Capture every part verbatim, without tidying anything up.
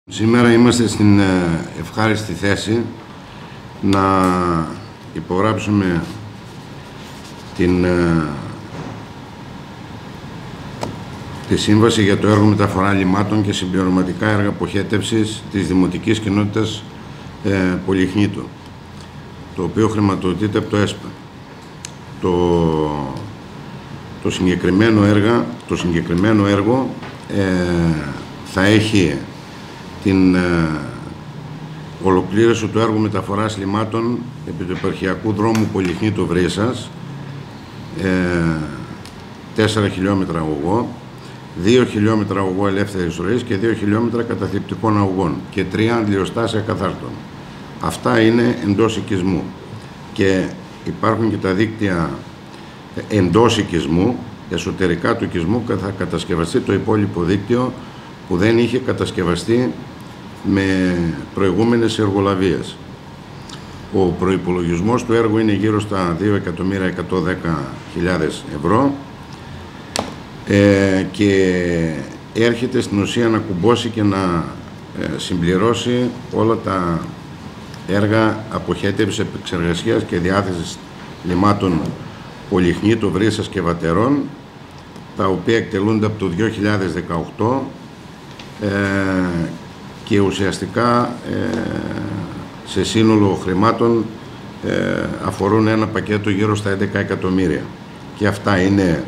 Σήμερα είμαστε στην ευχάριστη θέση να υπογράψουμε την, τη σύμβαση για το έργο μεταφορά λιμάτων και συμπληρωματικά έργα αποχέτευσης της Δημοτικής Κοινότητας ε, Πολυχνήτου, το οποίο χρηματοδοτείται από το ΕΣΠΑ. Το, το, συγκεκριμένο, έργα, το συγκεκριμένο έργο ε, θα έχει την ε, ολοκλήρωση του έργου μεταφοράς λιμάτων επί του επαρχιακού δρόμου Πολυχνήτου Βρύσσας, ε, τέσσερα χιλιόμετρα αγωγό, δύο χιλιόμετρα αγωγό ελεύθερης ροής και δύο χιλιόμετρα καταθλιπτικών αγωγών και τρία αντλιοστάσια καθάρτων. Αυτά είναι εντός οικισμού και υπάρχουν και τα δίκτυα εντός οικισμού. Εσωτερικά του οικισμού θα κατασκευαστεί το υπόλοιπο δίκτυο που δεν είχε κατασκευαστεί με προηγούμενες εργολαβίες. Ο προϋπολογισμός του έργου είναι γύρω στα δύο εκατομμύρια εκατόν δέκα χιλιάδες ευρώ ε, και έρχεται στην ουσία να κουμπώσει και να ε, συμπληρώσει όλα τα έργα αποχέτευσης, επεξεργασίας και διάθεσης λιμάτων Πολυχνήτου, Βρύσσας και Βατερών, τα οποία εκτελούνται από το δύο χιλιάδες δεκαοκτώ ε, και ουσιαστικά ε, σε σύνολο χρημάτων ε, αφορούν ένα πακέτο γύρω στα έντεκα εκατομμύρια. Και αυτά είναι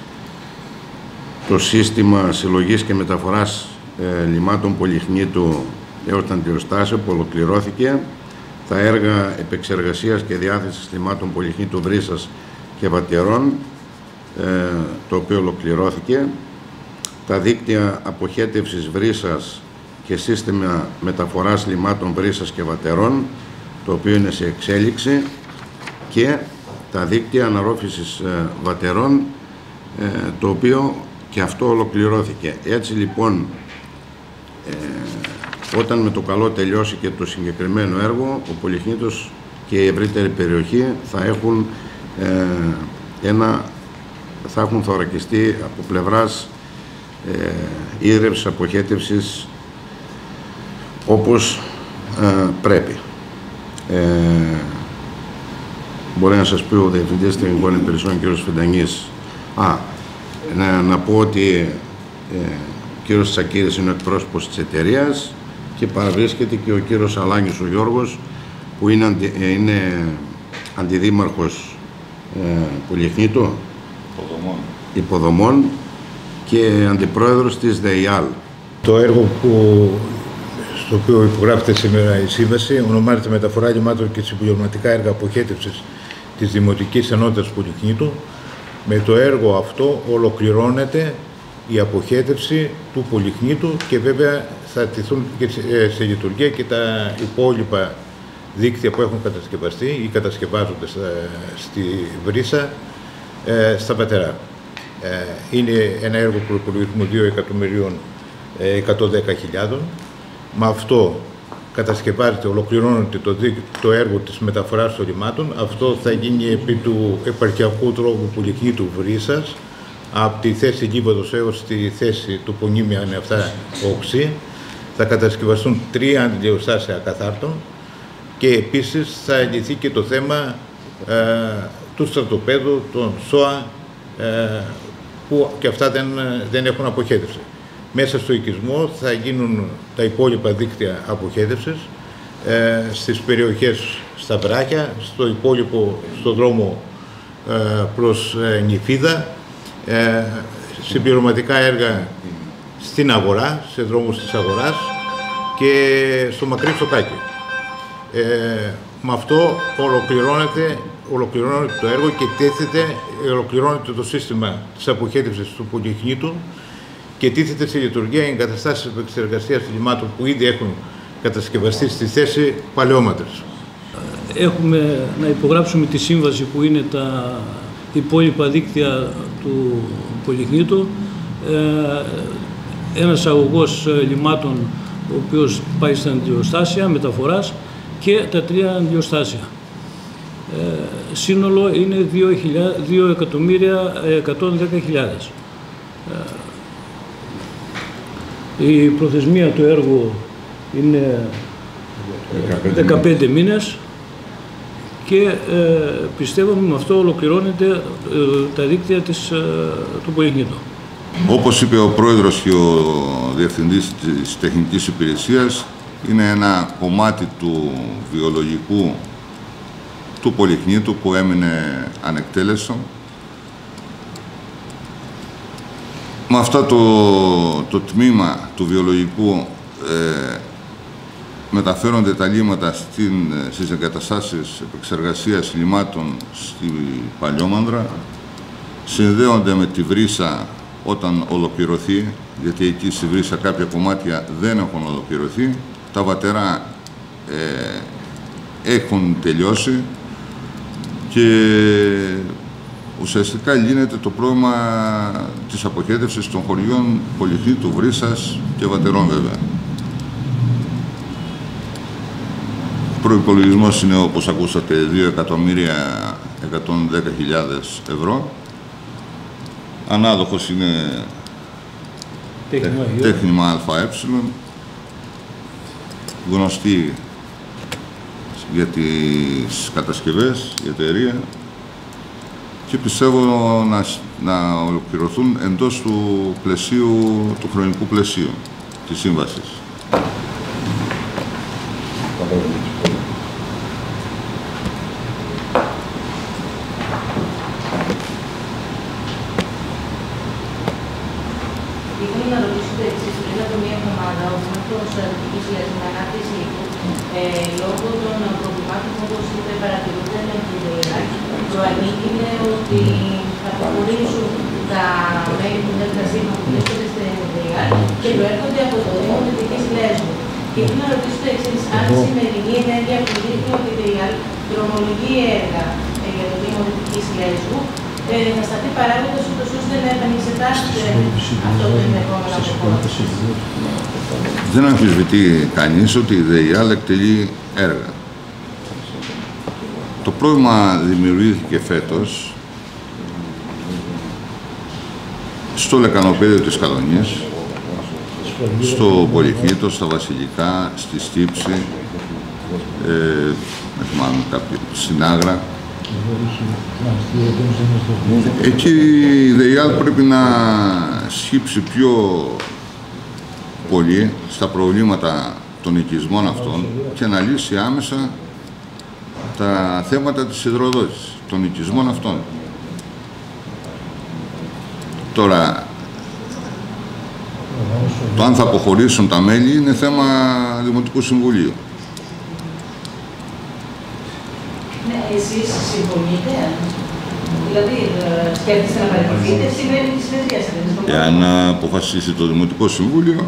το σύστημα συλλογής και μεταφοράς ε, λιμάτων Πολυχνήτου έως τα αντιοστάσια που ολοκληρώθηκε, τα έργα επεξεργασίας και διάθεσης λιμάτων Πολυχνήτου, Βρύσσας και Βατερών, ε, το οποίο ολοκληρώθηκε, τα δίκτυα αποχέτευσης Βρύσσας και σύστημα μεταφοράς λιμάτων Βρύσσας και Βατερών, το οποίο είναι σε εξέλιξη, και τα δίκτυα αναρρόφησης ε, Βατερών, ε, το οποίο και αυτό ολοκληρώθηκε. Έτσι λοιπόν, ε, όταν με το καλό τελειώσει και το συγκεκριμένο έργο, ο Πολυχνήτος και η ευρύτερη περιοχή θα έχουν, ε, ένα, θα έχουν θωρακιστεί από πλευράς ε, ίδρυυσης αποχέτευσης όπως ε, πρέπει. Ε, μπορεί να σας πει ο Διευθυντής Τεχνικών Υπηρεσιών, κ. Φεντανής. Α, να, να πω ότι ε, ο κ. Τσακίδης είναι ο εκπρόσωπος της εταιρείας και παραβρίσκεται και ο κ. Αλάνης ο Γιώργος, που είναι, αντι, ε, είναι αντιδήμαρχος ε, Πολυχνήτου υποδομών. υποδομών και αντιπρόεδρος της ΔΕΙΑΛ. Το έργο που, στο οποίο υπογράφεται σήμερα η σύμβαση ονομάζεται Μεταφορά λιμάτων και συμπληρωματικά έργα αποχέτευσης της Δημοτικής Ενότητας Πολυχνήτου. Με το έργο αυτό ολοκληρώνεται η αποχέτευση του Πολυχνήτου και βέβαια θα τεθούν και σε λειτουργία και τα υπόλοιπα δίκτυα που έχουν κατασκευαστεί ή κατασκευάζονται στη Βρύσσα, στα Βατερά. Είναι ένα έργο προϋπολογισμού δύο εκατομμυρίων εκατόν δέκα χιλιάδων. Με αυτό κατασκευάζεται, ολοκληρώνεται το, το έργο της μεταφοράς των λιμάτων. Αυτό θα γίνει επί του επαρχιακού δρόμου Πολυχνήτου Βρύσσας, από τη θέση Λίβαδος έως τη θέση του Πονίμη Ανεφτά Οξύ. Θα κατασκευαστούν τρία αντιλιοστάσια καθάρτων και επίσης θα λυθεί και το θέμα ε, του στρατοπέδου, των ΣΟΑ, ε, που και αυτά δεν, δεν έχουν αποχέτευση. Μέσα στο οικισμό θα γίνουν τα υπόλοιπα δίκτυα αποχέτευσης ε, στις περιοχές στα βράχια, στο υπόλοιπο, στο δρόμο ε, προς ε, Νηφίδα, ε, συμπληρωματικά έργα στην αγορά, σε δρόμους της αγοράς και στο μακρύ Σοκάκι. Ε, με αυτό ολοκληρώνεται, ολοκληρώνεται το έργο και τίθεται, ολοκληρώνεται το σύστημα της αποχέτευσης του Πολυχνήτου και τίθεται σε λειτουργία οι εγκαταστάσεις επεξεργασίας λιμάτων που ήδη έχουν κατασκευαστεί στη θέση παλαιόμετρης. Έχουμε να υπογράψουμε τη σύμβαση που είναι τα υπόλοιπα δίκτυα του Πολυχνήτου. Ε, ένας αγωγός λιμάτων ο οποίος πάει στα αντιλιοστάσια μεταφοράς και τα τρία αντιλιοστάσια. Ε, σύνολο είναι δύο εκατομμύρια εκατόν δέκα χιλιάδες. Ε, η προθεσμία του έργου είναι δεκαπέντε μήνες και ε, πιστεύω με αυτό ολοκληρώνεται ε, τα δίκτυα της, ε, του Πολυχνήτου. Όπως είπε ο πρόεδρος και ο διευθυντής της τεχνικής υπηρεσίας, είναι ένα κομμάτι του βιολογικού του Πολυχνήτου που έμεινε ανεκτέλεστο. Με αυτό το, το τμήμα του βιολογικού ε, μεταφέρονται τα λίμματα στην, στις εγκαταστάσεις επεξεργασίας λιμάτων στη Παλιόμανδρα, συνδέονται με τη Βρύσα όταν ολοκληρωθεί, γιατί εκεί στη Βρύσα κάποια κομμάτια δεν έχουν ολοκληρωθεί, τα βατερά ε, έχουν τελειώσει και ουσιαστικά λύνεται το πρόβλημα της αποχέτευσης των χωριών Πολυχνήτου, Βρύσας και Βατερών βέβαια. Ο προϋπολογισμός είναι, όπως ακούσατε, δύο εκατομμύρια εκατόν δέκα χιλιάδες ευρώ. Ανάδοχος είναι Τέχνημα, τέχνημα ΑΕ, γνωστή για τις κατασκευές, η εταιρεία, και πιστεύω να, να ολοκληρωθούν εντός του πλαισίου, του χρονικού πλαισίου της σύμβασης. Ήθελα να ρωτήσω το εξής. Πριν από μία εβδομάδα, ο Δήμαρχος Αττικής για την ανάπτυξη ε, λόγω των προβλημάτων που, όπως είπε, παρατηρούνται με την ΔΕΙΑΛ, προανήγγειλε ότι θα αποχωρήσουν τα μέλη του ΔΣ που βρίσκονται στην ΔΕΙΑΛ και προέρχονται από το Δήμο Δυτικής Λέσβου. Και ήθελα να ρωτήσω το εξής. Αν η σημερινή ενέργεια που δείχνει ότι η ΔΕΙΑΛ δρομολογεί έργα ε, για το Δήμο Δυτικής Λέσβου, Ε, θα σταθεί παράγοντας ούτως ώστε να επανεξετάσετε αυτό το ενδεχόμενο αποχώρηση. Δεν αμφισβητεί κανείς ότι η ΔΕΙΑΛ εκτελεί έργα. Το πρόβλημα δημιουργήθηκε φέτος στο λεκανοπέδιο της Καλονίας, στο Πολυχνήτο, στα Βασιλικά, στη Στύψη, ε, δεν θυμάμαι κάποιο, στην Άγρα. Εκεί η ΔΕΙΑΛ πρέπει να σκύψει πιο πολύ στα προβλήματα των οικισμών αυτών και να λύσει άμεσα τα θέματα της υδροδότησης των οικισμών αυτών. Τώρα, το αν θα αποχωρήσουν τα μέλη είναι θέμα Δημοτικού Συμβουλίου. Ναι, εσείς συμφωνείτε, δηλαδή σκέφτεστε να παραιτηθείτε, σημαίνει τη συνεδρία σας. Εάν αποφασίσει το Δημοτικό Συμβούλιο.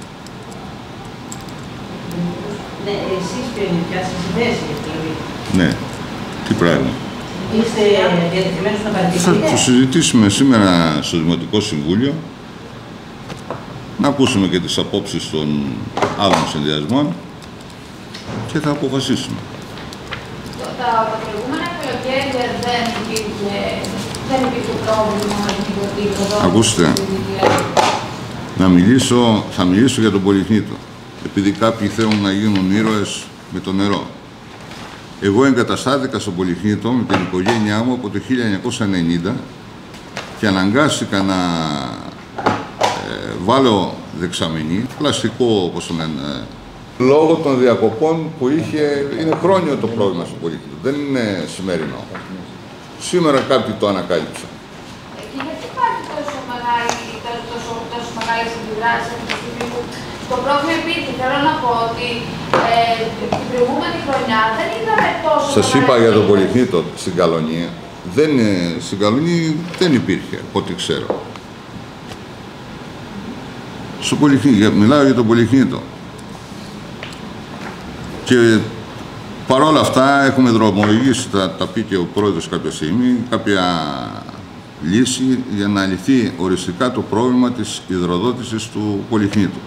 Ναι, εσείς ποια σας η θέση, δηλαδή. Ναι, τι πράγμα. Είστε διατεθειμένους να παραιτηθείτε. Θα το συζητήσουμε σήμερα στο Δημοτικό Συμβούλιο, να ακούσουμε και τις απόψεις των άλλων συνδυασμών και θα αποφασίσουμε. Τα προηγούμενα καλοκαίρια δεν υπήρχε, δεν υπήρχε πρόβλημα με την υποτίθεση. Ακούστε, να μιλήσω, θα μιλήσω για τον Πολυχνήτο, επειδή κάποιοι θέλουν να γίνουν ήρωες με το νερό. Εγώ εγκαταστάθηκα στον Πολυχνήτο με την οικογένειά μου από το χίλια εννιακόσια ενενήντα και αναγκάστηκα να ε, βάλω δεξαμενή, πλαστικό όπως το λένε, λόγω των διακοπών που είχε. Είναι χρόνιο το πρόβλημα στο Πολυχνήτο, δεν είναι σημερινό. Σήμερα κάποιοι το ανακάλυψαν. Και γιατί υπάρχει τόσο μεγάλη, τόσο, τόσο μεγάλη αντιδράση αυτή τη στιγμή που το πρόβλημα υπήρχε? Θέλω να πω ότι ε, την προηγούμενη χρονιά δεν είδαμε τόσο. Σας είπα για τον Πολυχνήτο στην Καλονία. Δεν, στην Καλονία δεν υπήρχε, ό,τι ξέρω. Στο Πολυχνήτο, μιλάω για τον Πολυχνήτο. Και παρόλα αυτά έχουμε δρομολογήσει, θα τα πει και ο πρόεδρος κάποια στιγμή, κάποια λύση για να λυθεί οριστικά το πρόβλημα της υδροδότησης του Πολυχνήτου.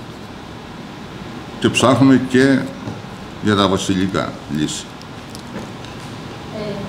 Και ψάχνουμε και για τα βασιλικά λύση. Ε, ε,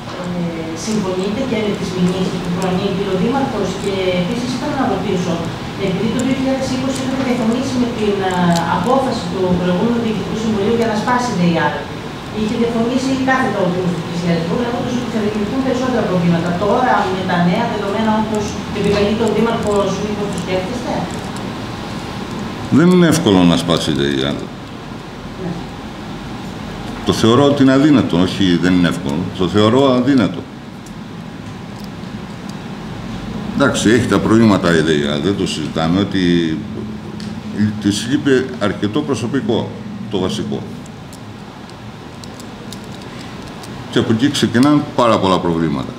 συμφωνείτε και με τις μηνύσεις που προανήγγειλε ο Δήμαρχος και επίσης ήθελα να ρωτήσω, Επειδή το δύο χιλιάδες είκοσι είχαμε διαφωνήσει με την α, απόφαση του προηγούμενου Διοικητικού Συμβουλίου για να σπάσει η ΔΕΙΑΡ. Είχε διαφωνήσει κάθετα ο Δήμος του Κηφισιαρισμού, λέγοντας ότι θα δημιουργηθούν περισσότερα προβλήματα. Τώρα, με τα νέα δεδομένα, όπως επικαλείται ο Δήμαρχος, μήπως το σκέφτεστε? Δεν είναι εύκολο να σπάσει η ΔΕΙΑΡ. Ναι. Το θεωρώ ότι είναι αδύνατο, όχι δεν είναι εύκολο. Το θεωρώ αδύνατο. Εντάξει, έχει τα προβλήματα η ΔΕΙΑ, δεν το συζητάμε, ότι της λείπει αρκετό προσωπικό, το βασικό. Και από εκεί ξεκινάνε πάρα πολλά προβλήματα.